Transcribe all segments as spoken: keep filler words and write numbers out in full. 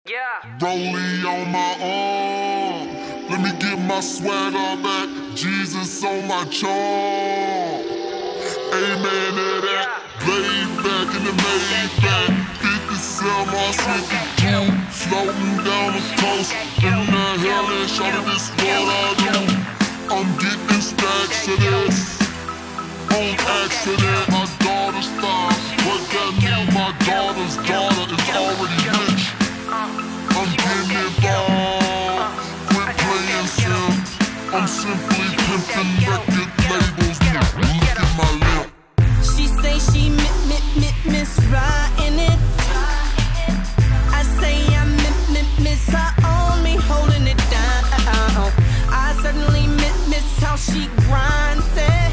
Yeah. Rollie on my arm. Let me get my swagger back. Jesus on my charm. Amen to that. Laid back in the Maybach. fifty-seven, I fifty-two. Floating down the coast. In the hellish, shot of this what I do. I'm getting stacks of this. On accident, my daughter's fine. What that mean? My daughter's daughter is already rich. I'm getting involved. Quit playing Sims. I'm simply pimping record labels. Look at my lip. She say she mi mi mi miss riding it. I say I mi mi miss her on me holding it down. I certainly mi miss how she grinds it.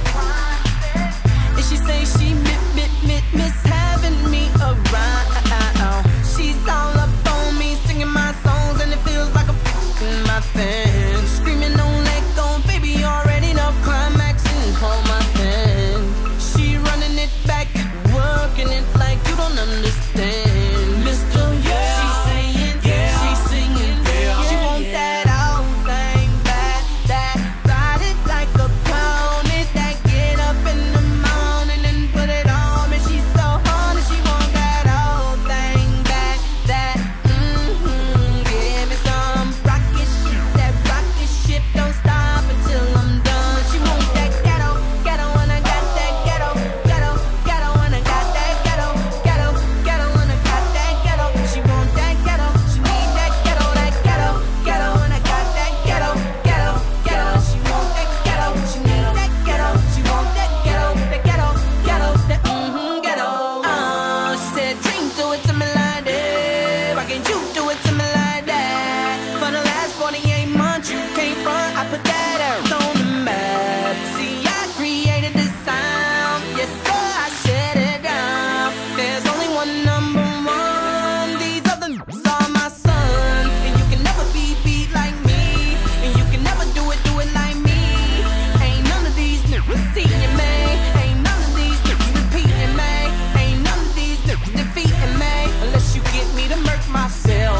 And she say she mi mi mi miss having me around. She's all up on me singing my songs and it feels like a in my fan. Screaming don't let go, baby, you already know climax and hold my hand. She running it back, working it like you don't understand. Mister Yeah, she's saying, yeah, she's singing, yeah. She want that old thing back, that ride it like a pony, that get up in the morning and put it on me. She's so horny, she want that old thing back, that mm-hmm. Give me some rocket shit, that rocket shit don't stop until I'm done. She want that ghetto, ghetto, and I got that ghetto, ghetto, ghetto, and I got that ghetto, ghetto, ghetto, and I got that ghetto. She want that ghetto, she need that ghetto, that ghetto, ghetto, and I got that ghetto, ghetto, ghetto. She want that ghetto, she need that ghetto, she want that ghetto, that ghetto, ghetto, that mm-hmm ghetto. Uh, she said, "Dream, do it to me like that. Why can't you do it to me like that? For the last forty-eight months, you came front, I put that earth on the map. See, I created this sound, yes sir, I shut it down. There's only one number one. These other are my sons, and you can never be beat like me, and you can never do it, do it like me. Ain't none of these niggas seeing me. Ain't none of these niggas repeating me. Ain't none of these niggas defeating me. Unless you get me to murk myself.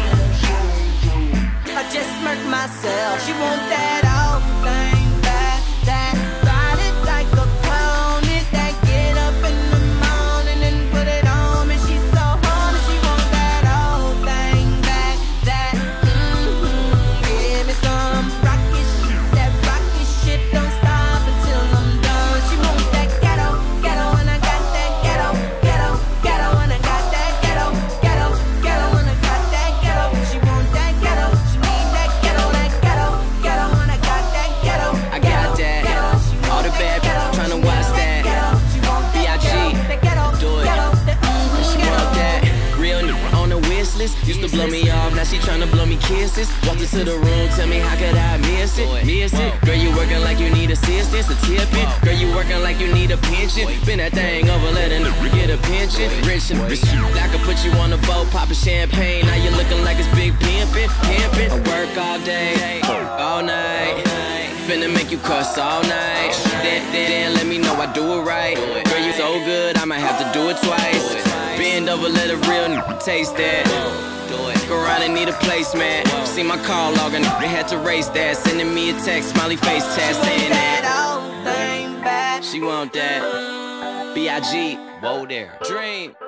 I just murked myself. She want that old thing back, that ride it like a pony, that get up in the morning and put it on me. She's so horny, she want that old thing back, that mm-hmm. Give me some rocket shit, that rocket shit don't stop until I'm done. She want that ghetto, ghetto, and I got that ghetto, ghetto, ghetto, and I got that ghetto, ghetto, ghetto, and I got that ghetto. She want that ghetto, she need that ghetto, that ghetto, ghetto, and I got that ghetto. I got that. All the bad bitches tryna watch that. B I G do it. And she want that. Real nigga on the wish list. Used to blow me off, now she tryna blow me kisses. Walked into the room, tell me how could I miss it? Miss it. Girl, you working like you need assistance, a tip it. Girl, you working like you need a pension. Bend that thing over, let a nigga get a pension. Rich and rich. I could put you on the boat, poppin' champagne. Now you looking like it's big pimpin', pimpin'. I work all day, all night. Finna make you cuss all night. Then, then, then let me know I do it right. Girl, you so good, I might have to do it twice. Bend over, let a real nigga taste that. Go around and need a placement. See my call log and they had to race that. Sending me a text, smiley face chat saying that. That old thing back. She want that. B I G, whoa there. Dream.